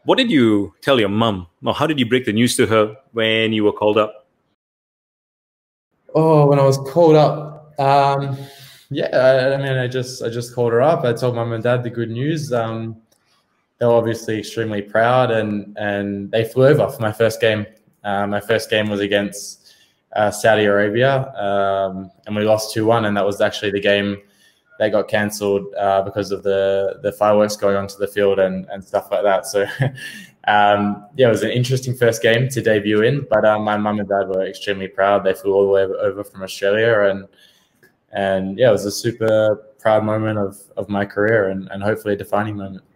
What did you tell your mum? Or how did you break the news to her when you were called up? Oh, when I was called up, yeah, I mean, I just called her up. I told mum and dad the good news. They were obviously extremely proud, and they flew over for my first game. My first game was against Saudi Arabia, and we lost 2-1, and that was actually the game that got cancelled because of the fireworks going onto the field and stuff like that. So, yeah, it was an interesting first game to debut in, but my mum and dad were extremely proud. They flew all the way over from Australia, and yeah, it was a super proud moment of my career and hopefully a defining moment.